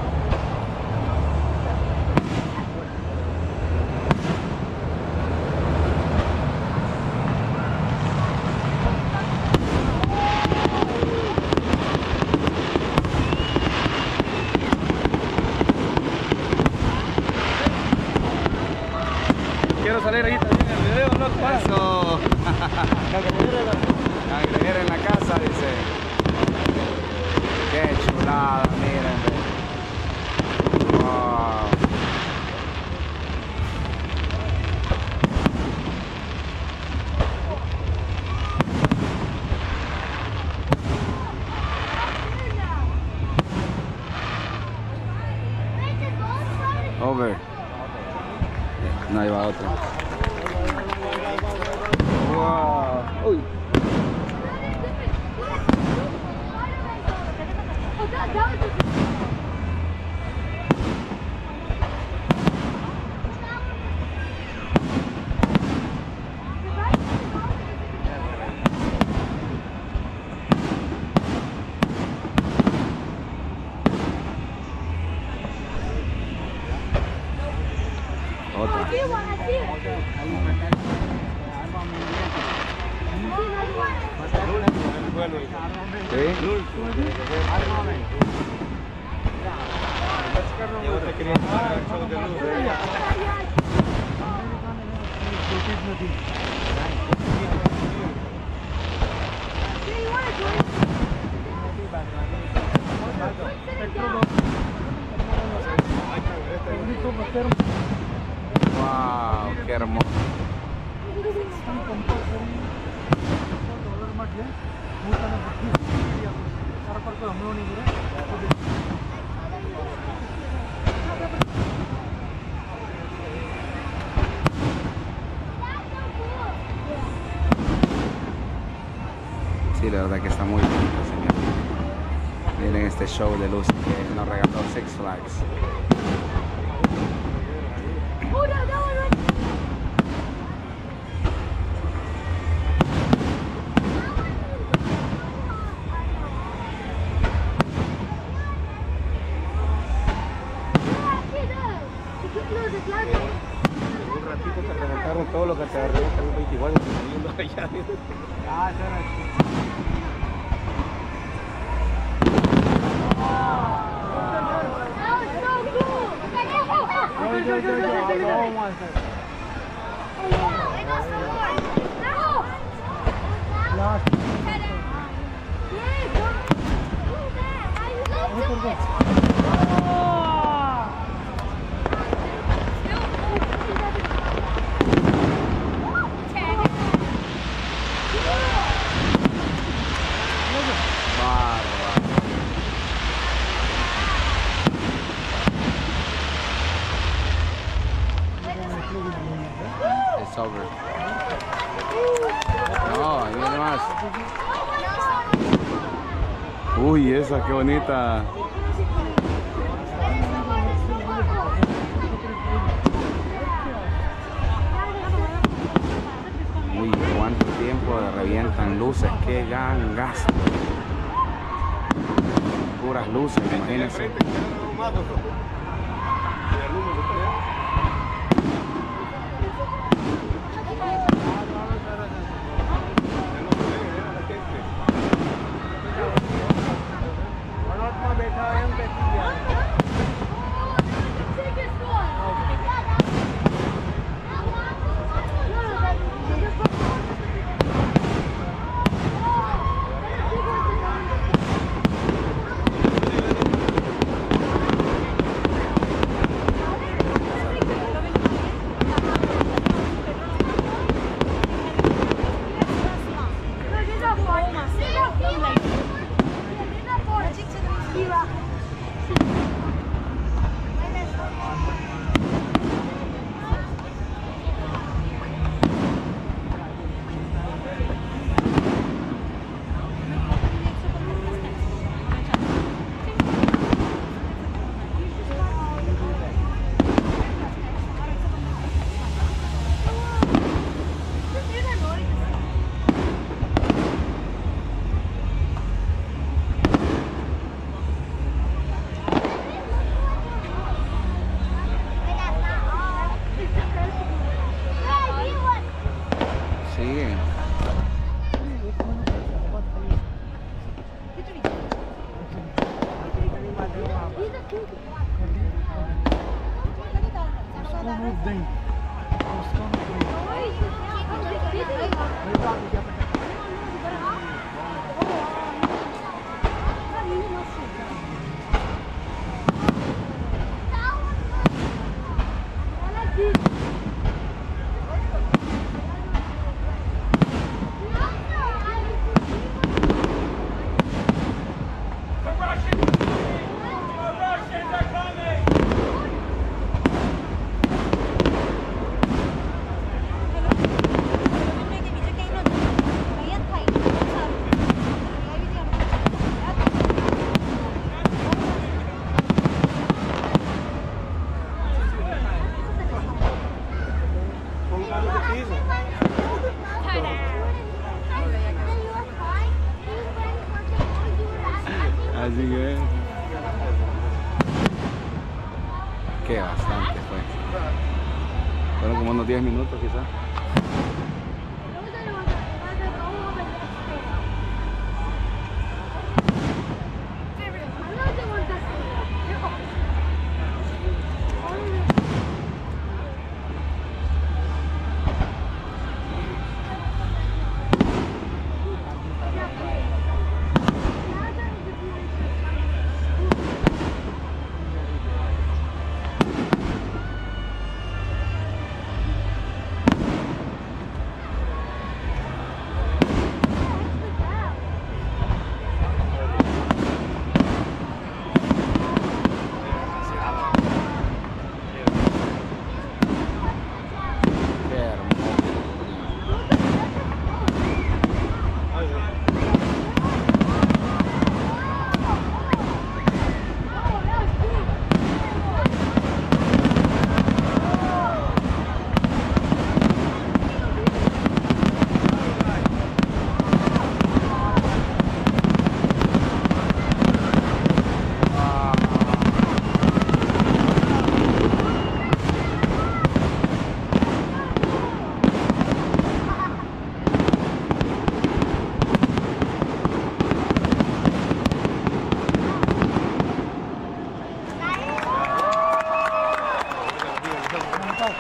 Quiero salir ahí también en el video, ¿no? Eso. Agregar en la casa, dice. Qué chulada, miren. Wow. Over. No, ahí va otra. Wow. Uy. Otra. Wow, qué hermoso. Sí, la verdad que está muy bonito, señor. Miren este show de luces que nos regaló Six Flags. Un ratito te reventaron todo lo que te reventan un veinticuatro saliendo allá. Ah, eso era chido. Yo, yo, yo, yo, yo, one second. No. It's over. No, ahí viene más. Uy, esa, qué bonita. Uy, cuánto tiempo revientan luces, qué gangas. Puras luces, imagínense. Así que que bastante fue. Fueron como unos diez minutos quizás.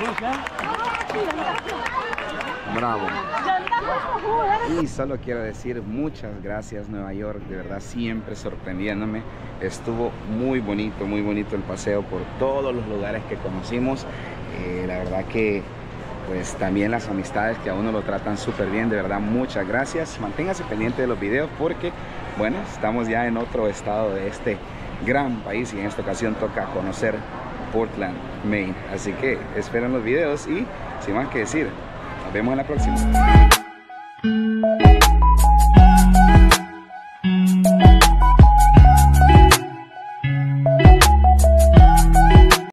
Bravo. Y solo quiero decir muchas gracias Nueva York, de verdad siempre sorprendiéndome. Estuvo muy bonito, muy bonito el paseo por todos los lugares que conocimos. Eh, la verdad que pues también las amistades que a uno lo tratan súper bien, de verdad muchas gracias. Manténgase pendiente de los videos porque bueno, estamos ya en otro estado de este gran país y en esta ocasión toca conocer Portland, Maine. Así que esperen los videos y sin más que decir, nos vemos en la próxima.